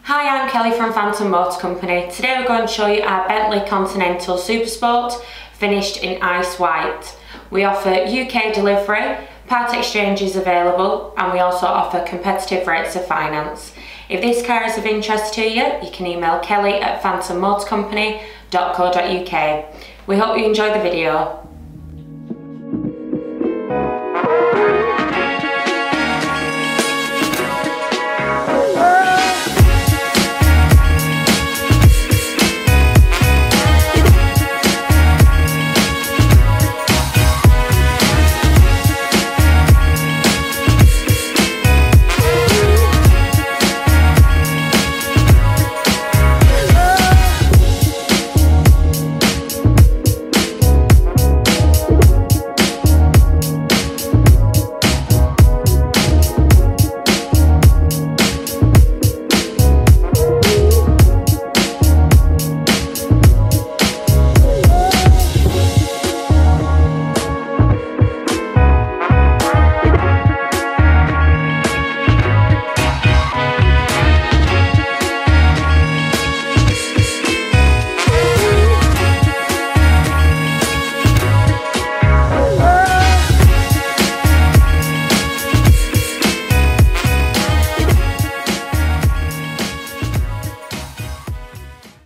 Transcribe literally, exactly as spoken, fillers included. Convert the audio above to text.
Hi, I'm Kelly from Phantom Motor Company. Today we're going to show you our Bentley Continental Supersport finished in ice white. We offer U K delivery, part exchange is available, and we also offer competitive rates of finance. If this car is of interest to you, you can email kelly at phantom motor company dot co dot U K. We hope you enjoy the video.